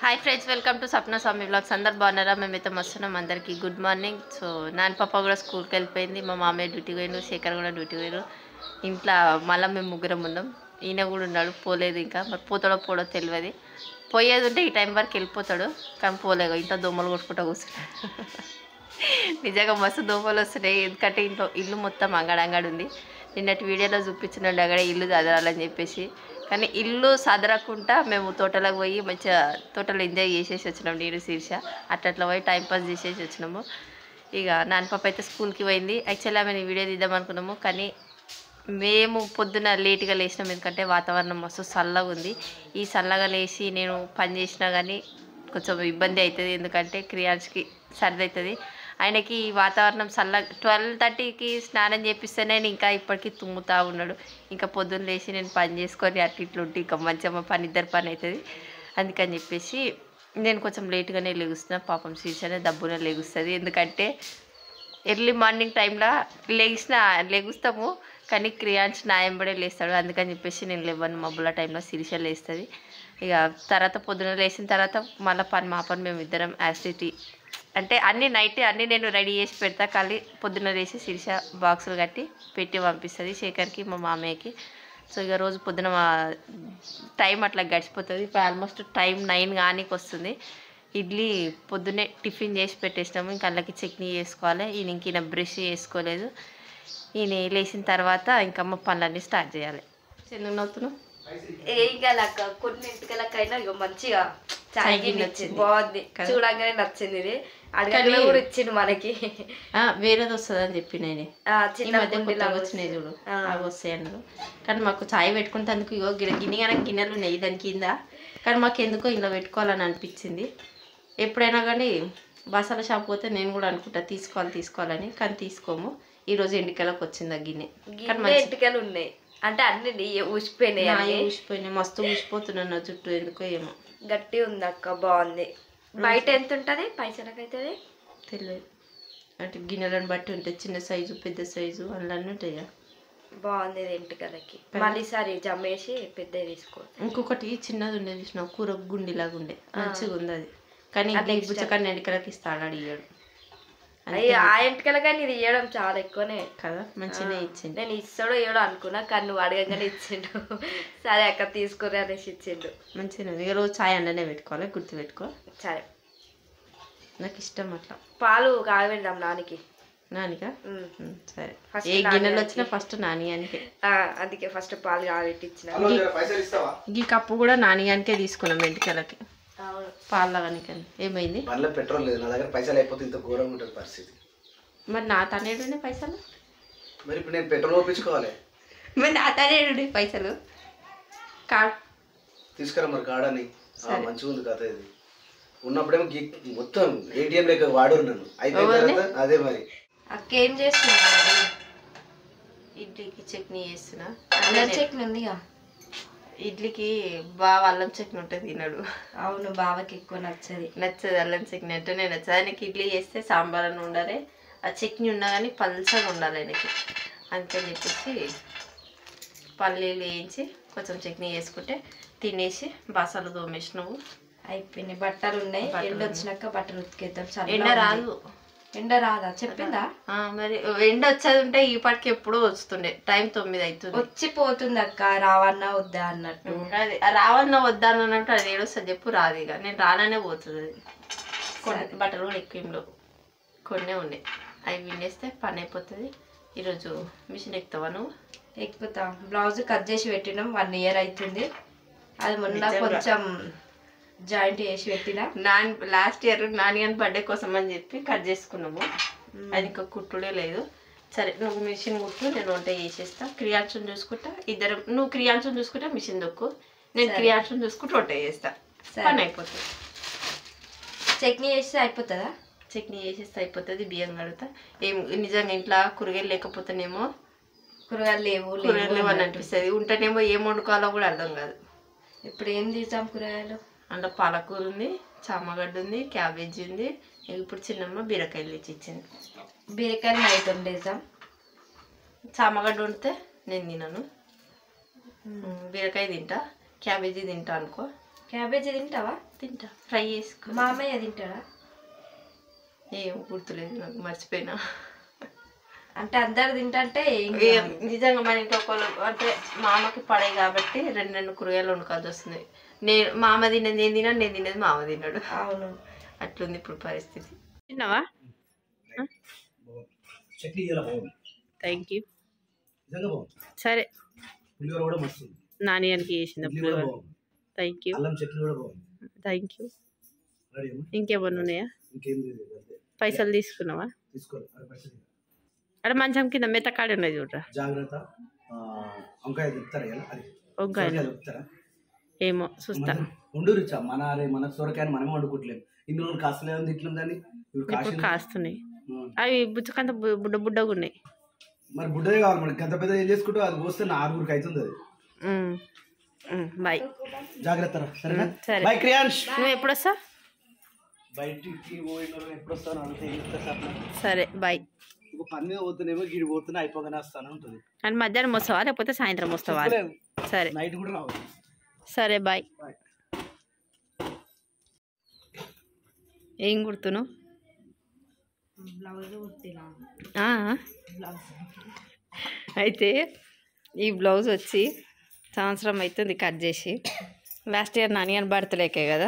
Hi friends, welcome to Sapna Swamy vlogs. అందరు బాగున్నారా? మేమైతే మస్తున్నాం. అందరికీ గుడ్ మార్నింగ్. సో నాన్న పాప కూడా స్కూల్కి వెళ్ళిపోయింది, మా మామయ్య డ్యూటీకి పోయిండు, శేఖర్ కూడా డ్యూటీకి పోయారు. ఇంట్లో మళ్ళీ మేము ముగ్గురం ఉన్నాం. ఈయన కూడా ఉన్నాడు, పోలేదు ఇంకా. మరి పోతాడో పోడో తెలియదు. పోయేది ఉంటే ఈ టైం వరకు వెళ్ళిపోతాడు, కానీ పోలేదు. ఇంట్లో దోమలు కొట్టుకుంటూ కూర్చున్నాడు. నిజంగా మస్తు దోమలు వస్తున్నాయి, ఎందుకంటే ఇంట్లో ఇల్లు మొత్తం అంగడంగడి ఉంది. నిన్నటి వీడియోలో చూపించినండి అక్కడ ఇల్లు చదరాలని చెప్పేసి. కానీ ఇల్లు సదరకుండా మేము తోటలోకి పోయి మంచిగా తోటలో ఎంజాయ్ చేసేసి వచ్చినాం. నేను శీర్ష అట్లా పోయి టైంపాస్ చేసేసి వచ్చినాము. ఇక నాన్న పాప అయితే స్కూల్కి పోయింది. యాక్చువల్లీ మేము వీడియో తీద్దాం అనుకున్నాము, కానీ మేము పొద్దున లేట్గా లేచినాం, ఎందుకంటే వాతావరణం మస్తు చల్లగా ఉంది. ఈ చల్లగా లేచి నేను పని చేసినా కానీ కొంచెం ఇబ్బంది అవుతుంది, ఎందుకంటే క్రియాన్స్కి సర్ది అవుతుంది. ఆయనకి వాతావరణం చల్ల 12:30కి స్నానం చేపిస్తేనే ఇంకా ఇప్పటికీ తుమ్ముతా ఉన్నాడు. ఇంకా పొద్దున్న లేచి నేను పని చేసుకొని అట్లా ఇట్లా ఉంటే ఇంకా మంచిగా పని ఇద్దరు పని అవుతుంది. అందుకని చెప్పేసి నేను కొంచెం లేట్గానే లెగుస్తున్నాను. పాపం శీర్షనే దబ్బునే లెగుస్తుంది, ఎందుకంటే ఎర్లీ మార్నింగ్ టైంలో లెగుస్తాము, కానీ క్రియాన్స్ నాయంబడే లేస్తాడు. అందుకని చెప్పేసి నేను లేవను. మబ్బుల టైంలో శీర్ష లేస్తుంది. ఇక తర్వాత పొద్దున లేచిన తర్వాత మళ్ళీ మా పని మేము ఇద్దరం యాసిటీ అంటే అన్నీ నైట్ అన్నీ నేను రెడీ చేసి పెడతా. కానీ పొద్దున్న వేసి శీర్ష బాక్సులు కట్టి పెట్టి పంపిస్తుంది శేఖర్కి, మా మామయ్యకి. సో ఇక రోజు పొద్దున టైం అట్లా గడిచిపోతుంది. ఇప్పుడు ఆల్మోస్ట్ టైం 9 కానీకి వస్తుంది. ఇడ్లీ పొద్దున్నే టిఫిన్ చేసి పెట్టేసినాము. ఇంకా అందులోకి చట్నీ చేసుకోవాలి. ఈయన బ్రష్ చేసుకోలేదు. ఈయన లేచిన తర్వాత ఇంకా అమ్మ పనులన్నీ స్టార్ట్ చేయాలి. ఎందుకు నవ్వుతున్నావు? ఏగలక కొన్నింటికలకైనా ఇక మంచిగా చాయ్ నచ్చింది, బాగుంది, చూడంగానే నచ్చింది. ఇది అడగలు కూడా ఇచ్చిండు మనకి. వేరేది వస్తుంది అని చెప్పి నేను చిన్న వచ్చినాయి చూడు, అవి వస్తాయి అన్నారు. కానీ మాకు చాయ్ పెట్టుకుంటేందుకు ఇగో గిన్నెలు ఉన్నాయి దాని కింద. కానీ మాకు ఎందుకో ఇలా పెట్టుకోవాలని అనిపించింది. ఎప్పుడైనా కానీ బసాల షాప్ పోతే నేను కూడా అనుకుంటా తీసుకోవాలని, కానీ తీసుకోము. ఈరోజు ఎండికలకు వచ్చింది ఆ గిన్నె. కానీ ఎంటికలు ఉన్నాయి అంటే అన్ని ఊసిపోయినాయి. మస్తు ఊసిపోతున్నాను నా జుట్టు, ఎందుకో ఏమో. గట్టి ఉంది అక్క, బాగుంది. బయట ఎంత ఉంటుంది పైసలకైతే తెలియదు, అంటే గిన్నెలను బట్టి ఉంటుంది. చిన్న సైజు పెద్ద సైజు అన్నీ ఉంటాయా. బాగుంది ఎంటికలకి. మళ్ళీ సారి జమ్మేసి పెద్దవి తీసుకో. ఇంకొకటి చిన్నది ఉండేది చూసిన, కూర గుండిలాగా ఉండే, మంచిగా ఉంది అది. కానీ బుచ్చకాన్ని ఎండికలకి ఇస్తాడు, అడిగాడు. ఆ ఎంటికల కానీ ఇది ఇవ్వడం చాలా ఎక్కువనే కదా, మంచిగానే ఇచ్చిండు. నేను ఇస్తాడో ఇవ్వడో అనుకున్నా, కానీ నువ్వు అడగంగానే ఇచ్చిండు. సరే అక్క తీసుకుని అనేసి ఇచ్చిండు. మంచిగా ఇక రోజు చాయ్ అండనే పెట్టుకోవాలి, గుర్తు పెట్టుకో. సరే, నాకు ఇష్టం అట్లా. పాలు కాగబెడదాం నానికి. నానికా? సరే, ఏ గిన్నెలు వచ్చినా ఫస్ట్ నానియానికే. అందుకే ఫస్ట్ పాలు కాగబెట్టి ఇచ్చిన. ఈ కప్పు కూడా నానియానికే తీసుకున్నాం ఎంటికలకి. పాలకి ఏమైంది? మళ్ళీ పెట్రోల్ లేదు నా దగ్గర, పైసలు అయిపోతే ఇంత ఘోరంగా ఉంటుంది పరిస్థితి. మరి నా తనేడు పైసలు? మరి ఇప్పుడు నేను పెట్రోల్ ఒప్పించుకోవాలి. మరి నా తనేడు పైసలు? కార్డ్ తీసుకురా మరి, కాడని మంచిగా ఉంది కథ. ఇది ఉన్నప్పుడేమో మొత్తం ఏటీఎం లెక్క వాడు నన్ను, అయిపోయిన తర్వాత అదే మరి. అక్క ఏం చేస్తున్నా? ఇడ్లీకి చట్నీ చేస్తున్నా. అల్లం చట్నీ ఉందిగా. ఇడ్లీకి బాగా అల్లం చట్నీ ఉంటుంది, తినడు. అవును, బావకి ఎక్కువ నచ్చదు అల్లం చట్నీ అంటేనే నచ్చదు. ఆయనకి ఇడ్లీ చేస్తే సాంబార్ అని ఉండాలి, ఆ చట్నీ ఉన్నా కానీ పల్చగా ఉండాలి ఆయనకి. అందుకని చెప్పేసి పల్లీలు వేయించి కొంచెం చట్నీ వేసుకుంటే తినేసి బాసాలు తోమేసినావు. అయిపోయినాయి, బట్టలు ఉన్నాయి. ఎండ వచ్చినాక బట్టలు ఉతికేద్దాం. ఎండ రాదు. ఎండ రాదా చెప్పిందా? మరి ఎండ వచ్చేది ఉంటే ఈ పాటికి ఎప్పుడూ వస్తుండే. టైం 9 అవుతుంది. వచ్చిపోతుంది అక్క, రావన్నా వద్దా అన్నట్టు. అది రావన్నా వద్దా అన్నట్టు అది ఏడొస్తుంది చెప్పు, రాదు. ఇక నేను రాననే పోతుంది అది. కొన్ని బట్టలు కూడా ఎక్కువ కొన్నే ఉన్నాయి, అవి వినేస్తే పని అయిపోతుంది. ఈరోజు మిషన్ ఎక్కుతావా నువ్వు? ఎక్కుతా. బ్లౌజ్ కట్ చేసి పెట్టినాం, 1 year అవుతుంది. అది మొన్న కొంచెం జాయింట్ వేసి పెట్టినా. లాస్ట్ ఇయర్ నాని బర్త్డే కోసం అని చెప్పి కట్ చేసుకున్నాము. అది ఇంకా కుట్టుడే లేదు. సరే, నువ్వు మిషన్ కుట్టు, నేను వంట చేసేస్తా. క్రియాన్షన్ చూసుకుంటా, ఇద్దరు. నువ్వు క్రియాన్షన్ చూసుకుంటా మిషన్ దొక్కు, నేను క్రియాన్షన్ చూసుకుంటూ వంట చేస్తా. పని అయిపోతుంది. చట్నీ చేస్తే అయిపోతుందా? చట్నీ చేసేస్తే అయిపోతుంది. బియ్యం కడుగుతా. ఏం నిజంగా ఇంట్లో కూరగాయలు లేకపోతేనేమో కూరగాయలు లేవు అని అనిపిస్తుంది. ఉంటేనేమో ఏం వండుకోవాలో కూడా అర్థం కాదు. ఇప్పుడు ఏం తీసాం కూరగాయలు? అంటే పాలకూర ఉంది, చామగడ్డ ఉంది, క్యాబేజీ ఉంది. ఇప్పుడు చిన్నమ్మ బీరకాయలు తెచ్చి ఇచ్చింది. బీరకాయలు నైట్ వండేసాం. చామగడ్డ వండితే నేను తినను, బీరకాయ తింటా, క్యాబేజీ తింటా అనుకో. క్యాబేజీ తింటావా? తింటా, ఫ్రై చేసుకో. మామయ్య తింటాడా? ఏం గుర్తులేదు నాకు, మర్చిపోయినా. అంటే అందరు తింటే నిజంగా మన ఇంట్లో ఒకళ్ళు అంటే మామకి పడే కాబట్టి రెండు రెండు కూరగాయలు వండుకోవాల్సి వస్తుంది. మామ తిన్నది నేను తిన్నాను, నేను తిన్నది మామ తిన్నాడు. అవును, అట్లుంది ఇప్పుడు పరిస్థితి. తిన్నావా? Thank you. సరే, నాన్నగారికి చేసింది థ్యాంక్ యూ. Thank you. ఇంకేమన్నా ఉన్నాయా? పైసలు తీసుకున్నావా? అక్కడ మంచం కింద మెత్తకాడి ఉన్నది చూడరా. జాగ్రత్త. వంకాయ ఏమో చూస్తా. ఉండు రిచా, మన సొరకాయని మనమే వండుకోవట్లేదు. ఇన్ని రోజులు కాస్తలేదు ఇట్లా దాన్ని, ఇప్పుడు కాస్తున్నాయి. అవి బుచ్చకంత బుడ్డ బుడ్డగా ఉన్నాయి. మరి బుడ్డదే కావాలి మనకి, ఎంత పెద్ద ఏం చేసుకుంటూ అది పోస్తే 4 అవుతుంది అది. బాయ్, జాగ్రత్త. సరే బాయ్ క్రియాన్స్. నువ్వు ఎప్పుడు వస్తావు? బయటికి పోయిన ఎప్పుడు వస్తాను అంటే సరే బాయ్. ఒక పని మీద పోతున్నామో గిడి పోతున్నా అయిపోగానే వస్తాను ఉంటుంది. అండ్ మధ్యాహ్నం వస్తావా లేకపోతే సాయంత్రం వస్తావా? సరే నైట్ కూడా రావు. సరే బాయ్. ఏం కుడుతున్నావు? అయితే ఈ బ్లౌజ్ వచ్చి సంవత్సరం అవుతుంది కట్ చేసి. లాస్ట్ ఇయర్ నాన్నగారి బర్త్డేకే కదా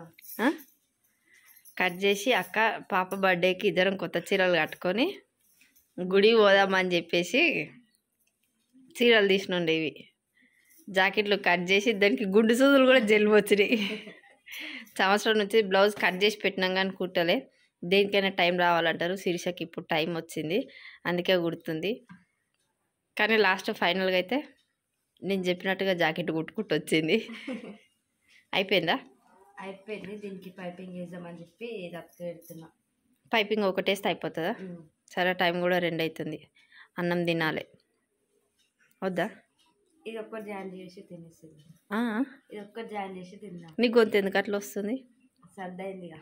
కట్ చేసి, అక్క పాప బర్త్డేకి ఇద్దరం కొత్త చీరలు కట్టుకొని గుడికి పోదామని చెప్పేసి చీరలు తీసినుండేవి. జాకెట్లు కట్ చేసి దానికి గుండు సూదులు కూడా జల్లు వచ్చినాయి. సంవత్సరం నుంచి బ్లౌజ్ కట్ చేసి పెట్టినాం కానీ కుట్టలే. దేనికైనా టైం రావాలంటారు. శిరీషకి ఇప్పుడు టైం వచ్చింది, అందుకే కుడుతుంది. కానీ లాస్ట్ ఫైనల్గా అయితే నేను చెప్పినట్టుగా జాకెట్ కుట్టుకుంటూ వచ్చింది. అయిపోయిందా? అయిపోయింది. దీనికి పైపింగ్ వేద్దామని చెప్పి పెడుతున్నా. పైపింగ్ ఒకటేస్తే అయిపోతుందా? సరే, టైం కూడా 2 అవుతుంది. అన్నం తినాలి వద్దా? ఇది ఒక్కటి జాయిన్ చేసి తినేస్తుంది. ఇది ఒక్కటి జాయిన్ చేసి తిన్నా. నీ గొంతు ఎందుకు అట్లా వస్తుంది? సర్దైందిగా.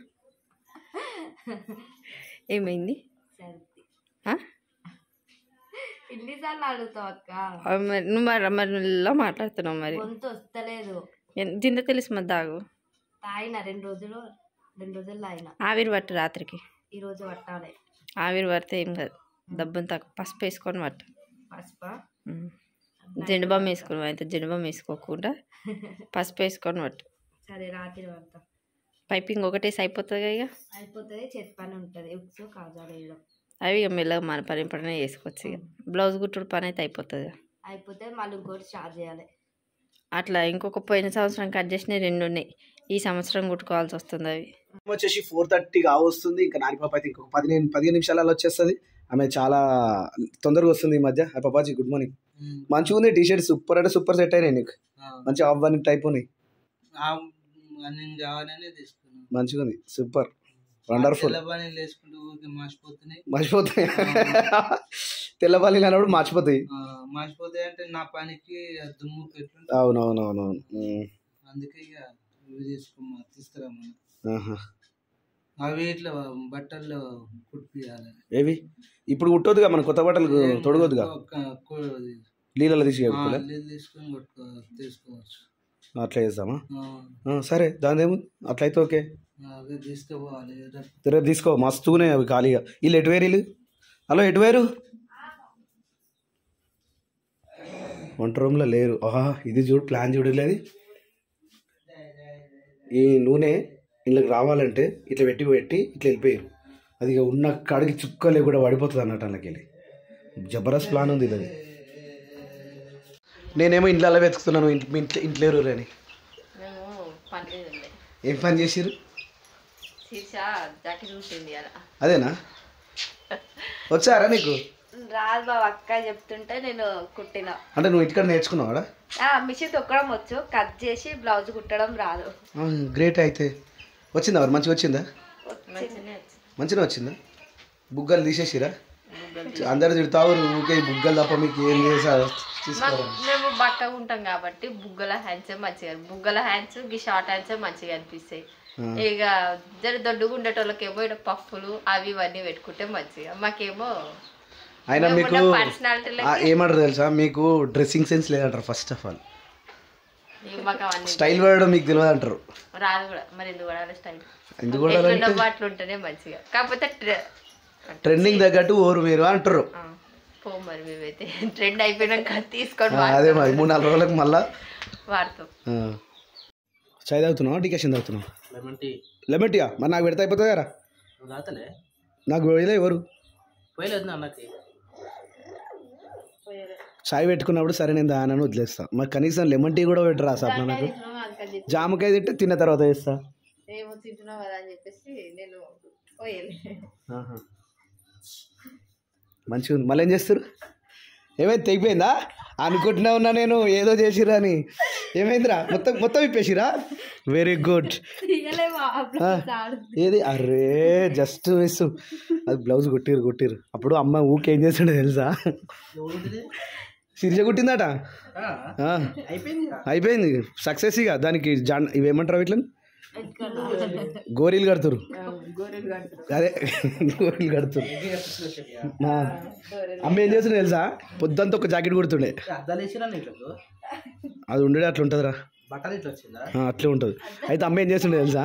ఏమైంది? సర్ది. ఎన్నిసార్లు అడుగుతావు అక్క? మరి నువ్వు మరి మాట్లాడుతున్నావు, మరి గొంతు వస్తలేదు. తింద తెలుసు మరి దాగు. తాగిన 2 రోజులు తాగిన. ఆవిరి పట్టు రాత్రికి. ఈరోజు పట్టాలి. ఆవిరి పడితే ఏం కాదు, దబ్బుని తక్కువ. పసుపు వేసుకొని పట్టు. పసుపా? జెండుబామ్ వేసుకుని అయితే జెండుబామ్ వేసుకోకుండా పసుపు వేసుకొని పట్టు. సరే, రాత్రి పడతా. పైపింగ్ ఒకటేసి అయిపోతుంది ఇక. అయిపోతుంది. చేతి పని ఉంటుంది, ఉక్సు కాజాలు వేయడం. అవి ఇక మెల్లగా మన పని వేసుకోవచ్చు. ఇక బ్లౌజ్ కుట్టుడు పని అయితే అయిపోతుంది. అయిపోతే మళ్ళీ ఇంకోటి స్టార్ట్ చేయాలి. అట్లా ఇంకొక పోయిన సంవత్సరం కట్ చేసినవి 2 ఉన్నాయి. ఈ సంవత్సరం కుట్టుకోవాల్సి వస్తుంది. అవి వచ్చేసి 4:30 వస్తుంది. ఇంకా నాని పాప అయితే ఇంకొక 15 నిమిషాలలో వచ్చేస్తుంది. ఆమె చాలా తొందరగా వస్తుంది ఈ మధ్య. పాపాజీ గుడ్ మార్నింగ్. మంచిగా ఉంది టీషర్ట్, సూపర్ అంటే సూపర్ సెట్ అయినాయి నీకు. మంచి ఆఫ్ వన్ టైప్ ఉన్నాయి. మంచిగా ఉంది, సూపర్ వండర్ఫుల్. మర్చిపోతాయి తెల్ల పల్లీలు అన్నప్పుడు మర్చిపోతాయి అంటే నా పనికి దుమ్ము. అవునవునవును, అందుకే తీసుకురామని అవి ఇట్లా బట్టల్లో కుట్టియాలి. ఏవి ఇప్పుడు కుట్టొద్దుగా, మన కొత్త బట్టలు తొడగొద్దుగా, నీళ్ళలో తీసుకొని తీసుకోవచ్చు. అట్లా చేద్దామా? సరే, దాని ఏముంది, అట్లయితే ఓకే. తీసుకోవాలి, రేపు తీసుకో. మస్తునే అవి ఖాళీగా. వీళ్ళు ఎటువేరు? వీళ్ళు హలో ఎటువేరు? వంట రూమ్లో లేరు. ఇది చూడు, ప్లాన్ చూడలేదు. ఈ నూనె ఇళ్ళకి రావాలంటే ఇట్లా పెట్టి ఇట్లా వెళ్ళిపోయారు. అది ఉన్న కాడికి చుక్కలే కూడా పడిపోతుంది అన్నట్టు. అందులోకి వెళ్ళి జబర్దస్త్ ప్లాన్ ఉంది ఇది. నేనేమో ఇంట్లో వెతుకుతున్నాను, ఇంట్లో అని. ఏం పని చేసిరు? అదేనా? వచ్చారా నీకు? రాదు బాబు, అక్క చెప్తుంటే నేను కుట్టిన. అంటే నువ్వు ఇక్కడ నేర్చుకున్నావాడా? మిషన్ తొక్కడం వచ్చు, కట్ చేసి బ్లౌజ్ కుట్టడం రాదు. గ్రేట్. అయితే వచ్చిందా మరి? మంచిగా వచ్చిందా? మంచిగా వచ్చిందా? బుగ్గలు తీసేసిరా? అందరు తిడతావు ఊకే బుగ్గలు తప్ప మీకు ఏం చేసారు? మేము బక్కగా ఉంటాం కాబట్టి బుగ్గల హ్యాండ్సే మంచిగా, బుగ్గల హ్యాండ్స్ షార్ట్ హ్యాండ్సే మంచిగా అనిపిస్తాయి. ఇక జర దొడ్డుగా ఉండేటోళ్ళకేమో ఇక్కడ పఫ్ఫులు అవి ఇవన్నీ పెట్టుకుంటే మంచిగా, మాకేమో అయినా మీకు ఏమంటారు తెలుసా, మీకు డ్రెస్సింగ్ సెన్స్ లేదంటారు. ఫస్ట్ ఆఫ్ ఆల్ మాకు అవన్నీ స్టైల్ పడడం మీకు తెలియదు అంటారు. రాదు కూడా. మరి ఎందుకు పడాలి స్టైల్? ఎందుకు పడాలంటే అట్లా ఉంటేనే మంచిగా. కాకపోతే ట్రెండింగ్ తగ్గట్టు ఓరు మీరు అంటారు. పో మరి మేమైతే ట్రెండ్ అయిపోయినాక తీసుకొని అదే మరి 3-4 రోజులకు మళ్ళా వాడతాం. చాయ్ తాగుతున్నావా డికాషన్ తాగుతున్నావు? లెమన్ టీయా? మరి నాకు పెడితే అయిపోతుంది కదా. నాకు పోయలే ఎవరు చాయ్ పెట్టుకున్నప్పుడు సరే నేను దానని వదిలేస్తా. మరి కనీసం లెమన్ టీ కూడా పెట్టరా సార్ నాకు. జామకాయ తింటే తిన్న తర్వాత వేస్తా. ఏమో తింటున్నావు కదా అని చెప్పేసి నేను పోయాలి. మంచిగా ఉంది. మళ్ళీ ఏం చేస్తారు? ఏమైంది తెగిపోయిందా? అనుకుంటున్నా ఉన్నా నేను ఏదో చేసిరా అని. ఏమైందిరా? మొత్తం ఇప్పేసిరా? Very good. ఏది? అరే జస్ట్ మిస్. అది బ్లౌజ్ కొట్టిరు. అప్పుడు అమ్మ ఊకేం చేస్తుండే తెలుసా? సిరిజ కుట్టిందట. అయిపోయింది సక్సెస్. ఇక దానికి ఇవేమంటారు వీటిని? గోరీలు కడుతురు. అదే గోరీలు కడుతురు. అమ్మ ఏం చేస్తుండే తెలుసా? పొద్దుంతా ఒక జాకెట్ కుడుతుండే. అది ఉండే అట్లా ఉంటుందిరా, అట్లే ఉంటుంది. అయితే అమ్మ ఏం చేస్తుండే తెలుసా?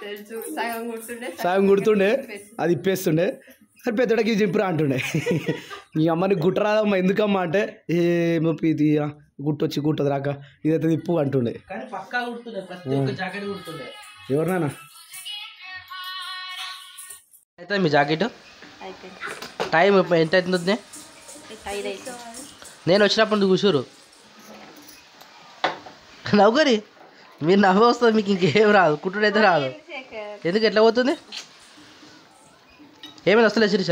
సగం కుడుతుండే, అది ఇప్పేస్తుండే. అది పెద్దడికి జింపురా అంటుండే. ఈ అమ్మని గుట్టరాదమ్మా ఎందుకమ్మా అంటే ఏమో ఇది గుట్టొచ్చి గుట్టదు రాక ఇదైతే తిప్పు అంటుండే. ఎవరినా అయితే మీ జాకెట్ టైం ఎంత అవుతుంది? నేను వచ్చినప్పుడు కూర్చోరు నవ్వుకరి. మీరు నవ్వు వస్తుంది, మీకు ఇంకేం రాదు, కుట్టుడైతే రాదు. ఎందుకు ఎట్లా పోతుంది? ఏమైనా వస్తలే శిరీష?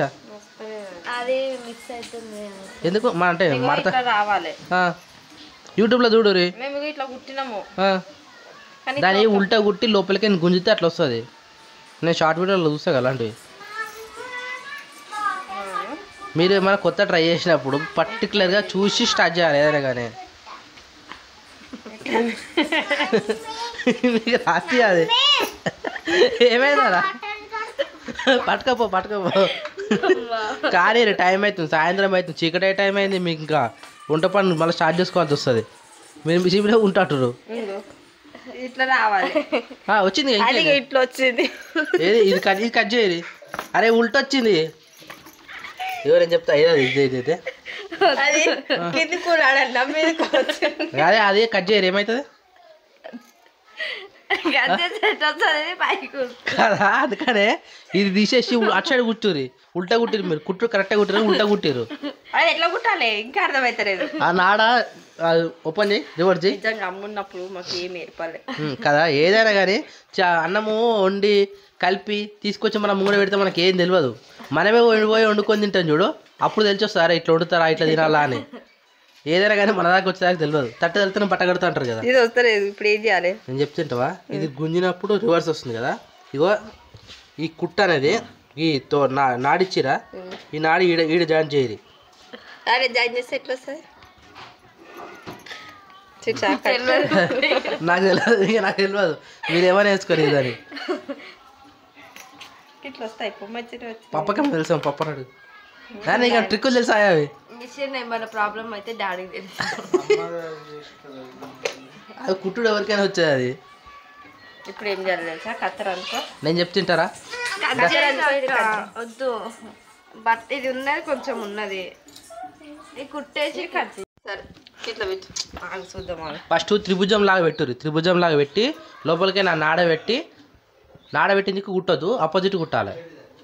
ఎందుకు మా అంటే మడత రావాలి. యూట్యూబ్లో చూడు రీ. మేము ఇట్లా కుట్టినాము. దాన్ని ఉల్టా కుట్టి లోపలికి గుంజితే అట్లా వస్తుంది. నేను షార్ట్ వీడియోలో చూస్తా అలాంటివి. మీరు ఏమైనా కొత్త ట్రై చేసినప్పుడు పర్టికులర్గా చూసి స్టార్ట్ చేయాలి ఏదైనా కానీ. మీకు రాత్రి అది ఏమైందా? పట్టుకపో కానీ టైం అవుతుంది, సాయంత్రం అవుతుంది, చీకటి టైం అయింది. మీకు ఇంకా వంట పని మళ్ళీ స్టార్ట్ చేసుకోవాల్సి వస్తుంది. మీరు మిషన్లో ఉంటారు. ఇట్లా రావాలి. వచ్చింది ఇట్లా వచ్చింది. ఏది ఇది కట్ చేయరు. అరే ఉల్ట వచ్చింది. ఎవరేం చెప్తా ఇదైతే అదే అదే కట్ చేయరు. ఏమవుతుంది కదా? అందుకనే ఇది తీసేసి అటు సైడ్ కుట్టుర్రి. ఉల్టా కుట్టిరు. మీరు కుట్టు కరెక్ట్గా కుట్టిరు, ఉల్టా కుట్టిరు. అది ఎట్లా కుట్టాలి ఇంకా అర్థమవుతలేదు. ఆ నాడ ఓపెన్ చేయి, రివర్స్ చేయి. నిజంగా అమ్మున్నప్పుడు మాకు ఏమి ఏర్పడలే కదా. ఏదైనా కానీ అన్నము వండి కలిపి తీసుకొచ్చి మనం ముంగడ పెడితే మనకి ఏం తెలియదు. మనమే పోయి వండుకొని తింటాం చూడు, అప్పుడు తెలిసి వస్తారా ఇట్లా వండుతారా ఇట్లా తినాలా అని. ఏదైనా కానీ మన దాకా వచ్చేదాకా తెలియదు. తట్ట వెళ్తే పట్టగడుతూ అంటారు కదా. ఇది వస్తలేదు. ఇప్పుడు ఏం చేయాలి? నేను చెప్తుంటావా? ఇది గుంజినప్పుడు రివర్స్ వస్తుంది కదా. ఇగో ఈ కుట్ట అనేది ఈ నాడిచ్చిరా, ఈ నాడి ఈడ జాయిన్ చేయరు. అరే జాయిన్ చేస్తే ఎట్లా వస్తుంది? నాకు తెలియదు. మీరు ఏమైనా వేసుకోరు ఇదని. ఇట్లా వస్తాయి పప్పకేమో తెలుసా? పప్పనాడు కానీ ఇక ట్రిక్కులు తెలుసా అవి? మిషన్ ఏమైనా ప్రాబ్లం అయితే డాడీకి తెలుసు. అది కుట్టుడు ఎవరికైనా వచ్చేది. అది ఇప్పుడు ఏం చేయాలి తెలుసా? కత్తెర అనుకో. నేను చెప్తుంటారా? వద్దు, బట్ ఇది ఉన్నది కొంచెం ఉన్నది, ఇది కుట్టేసి కట్. సరే ఇట్లా పెట్టు, చూద్దాం. ఫస్ట్ త్రిభుజం లాగా పెట్టుర్రి. త్రిభుజం లాగా పెట్టి లోపలికి నాడబెట్టి నీకు కుట్టద్దు, ఆపోజిట్ కుట్టాలి.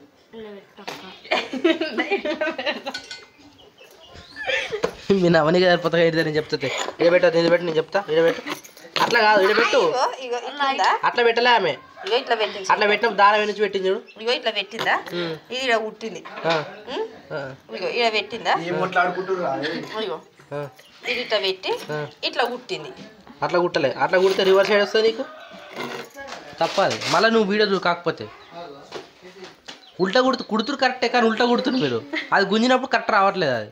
మీ నవనిగా సరిపోతా ఏంటి నేను చెప్తుంది. ఇడబెట్టు నేను చెప్తా. ఇడబెట్టు. అట్లా కాదు, ఇడబెట్టు. అట్లా పెట్టలే ఆమె. అట్లా పెట్టిన దారం నుంచి పెట్టింది చూడు. ఇగో ఇట్లా పెట్టిందా? ఇది ఇలా కుట్టింది. ఇగో ఇలా పెట్టిందా? ఇది ఇట్లా పెట్టి ఇట్లా కుట్టింది. అట్లా కుట్టలే. అట్లా కుడితే రివర్స్ సైడ్ వస్తుంది నీకు. తప్పది. మళ్ళీ నువ్వు వీడియో చూ. కాకపోతే ఉల్టా కుడుతురు కరెక్టే, కానీ ఉల్టా కుడుతురు మీరు. అది గుంజినప్పుడు కరెక్ట్ రావట్లేదు. అది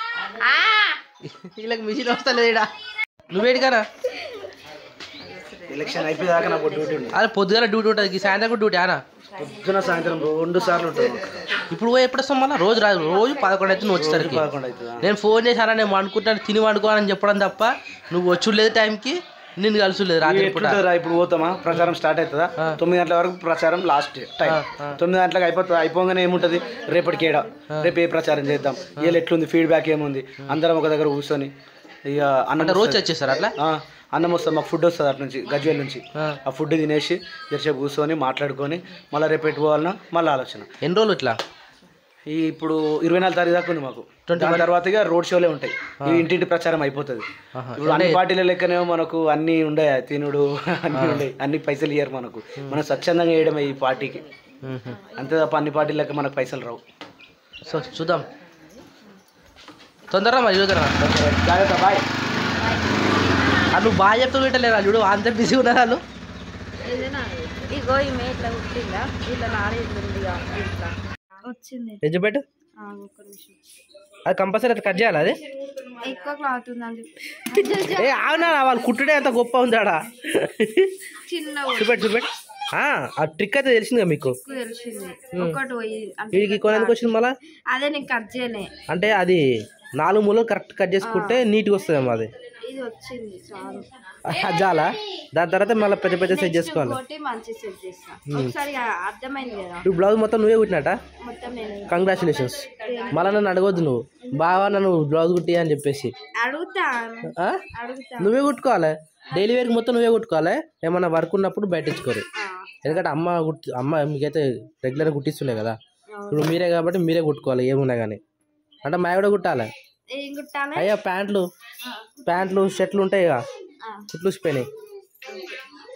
వీళ్ళకి మిషన్ వస్తలేదు. నువ్వేడి కదా ఎలక్షన్ అయిపోయేదాకా నాకు డ్యూటీ ఉంది. అదే పొద్దుగాల డ్యూటీ ఉంటుంది, సాయంత్రం కూడా డ్యూటీ అనా? పొద్దున సాయంత్రం 2 సార్లు ఉంటుంది. ఇప్పుడు పోయి ఎప్పుడు వస్తాం మళ్ళీ? రోజు 11 అయితే నువ్వు వచ్చేసరికి 11 అవుతుందా? నేను ఫోన్ చేశానా, నేను వండుకుంటాను తిని వండుకోవాలని చెప్పడం తప్ప నువ్వు వచ్చులేదు టైంకి, నిన్ను కలుసులేదు రాత్రి పూట. ఇప్పుడు పోతామా, ప్రచారం స్టార్ట్ అవుతుందా? 9 గంటల వరకు ప్రచారం లాస్ట్ టైం. 9 గంటలకు అయిపోతుంది. అయిపోగానే ఏముంటుంది, రేపటికి ఏడా, రేపు ఏ ప్రచారం చేద్దాం, వీళ్ళు ఎట్లుంది, ఫీడ్బ్యాక్ ఏముంది, అందరం ఒక దగ్గర కూర్చొని ఇక అన్నం రోజు వచ్చేస్తారు అట్లా. అన్నం వస్తుంది, మాకు ఫుడ్ వస్తుంది అటు నుంచి గజ్వేల్ నుంచి. ఆ ఫుడ్ తినేసి జరసేపు కూర్చొని మాట్లాడుకొని మళ్ళీ రేపు ఎటు పోవాలన్నా మళ్ళీ ఆలోచన. ఎన్ని రోజులు ఇట్లా? ఇప్పుడు 24 తారీఖు దాకా ఉంది మాకు. దాని తర్వాత ఇక రోడ్ షోలే ఉంటాయి. ఇంటింటి ప్రచారం అయిపోతుంది. ఇప్పుడు అన్ని పార్టీల లెక్కనేమో మనకు అన్ని ఉండే, తినుడు అన్ని ఉండే, అన్ని పైసలు ఇయ్యారు మనకు. మనం స్వచ్ఛందంగా వేయడమే ఈ పార్టీకి, అంతే తప్ప అన్ని పార్టీల లెక్క మనకు పైసలు రావు. సో చూద్దాం తొందరగా మరి జాగ్రత్త, బాయ్. నువ్వు బాగా చెప్తూ పెట్టలేరా చూడు, అంత బిజీ ఉన్నారు వాళ్ళు. ఇగో ఈమె ఇట్లా కుట్టిందా, ఇట్లా నాడేది ఇట్లా వచ్చింది. ఎజ్జుపెట్టు, ఒక్క నిమిషం. అది కంపల్సరీ అది కట్ చేయాలి. అది ఎక్కువ క్లాత్ ఉందండి. ఏ అవునా, వాళ్ళు కుట్టుడే అంత గొప్ప ఉందాడా? చిన్న చూపెట్టు. ఆ ట్రిక్ అయితే తెలిసిందిగా మీకు? తెలిసింది. ఒకటి పోయి వీడికి కొనేందుకు వచ్చింది మళ్ళా? అదే నేను కట్ చేయలే. అంటే అది 4 మూలలు కరెక్ట్ కట్ చేసుకుంటే నీట్గా వస్తుందేమో అది. ఇది వచ్చింది చాలు. చాలా దాని తర్వాత మళ్ళీ పెద్ద పెద్ద సెట్ చేసుకోవాలి. మంచి సెట్ చేస్తా. ఒకసారి అర్థమైంది కదా. నువ్వు బ్లౌజ్ మొత్తం నువ్వే కుట్టినట? మొత్తం నేను. కంగ్రాచులేషన్స్. మళ్ళీ నన్ను అడగొద్దు, నువ్వు బాగా నన్ను బ్లౌజ్ కుట్టి అని చెప్పేసి. అడుగుతా. నువ్వే కుట్టుకోవాలి, డైలీ వేర్కి మొత్తం నువ్వే కుట్టుకోవాలి. ఏమన్నా వర్క్ ఉన్నప్పుడు బయట ఇచ్చుకోరు. ఎందుకంటే అమ్మ మీకైతే రెగ్యులర్గా కుట్టిస్తుండే కదా. ఇప్పుడు మీరే కాబట్టి మీరే కుట్టుకోవాలి ఏమున్నా కానీ. అంటే మా కూడా కుట్టాలి. అయ్యా ప్యాంట్లు షర్ట్లు ఉంటాయి కదా, కుట్లు పోయినాయి.